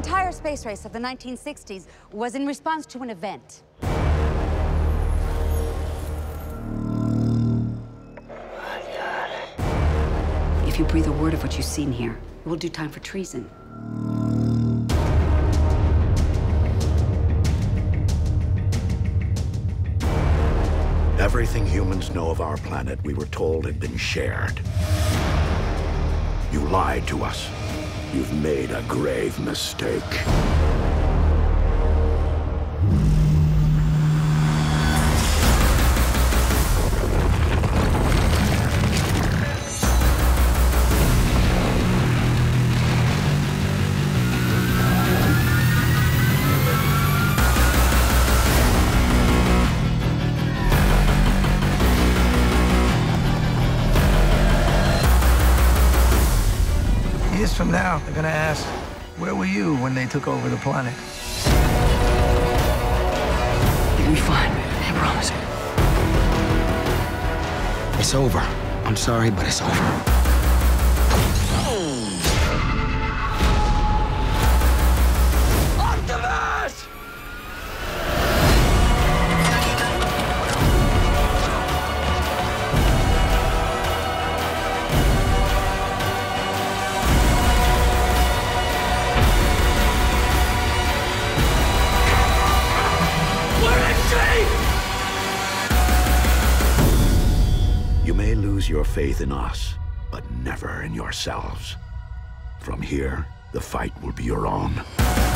entire space race of the 1960s was in response to an event. If you breathe a word of what you've seen here, it will do time for treason. Everything humans know of our planet, we were told, had been shared. You lied to us. You've made a grave mistake. Years from now, they're gonna ask, where were you when they took over the planet? You'll be fine, I promise. It's over. I'm sorry, but it's over. Optimus! You may lose your faith in us, but never in yourselves. From here, the fight will be your own.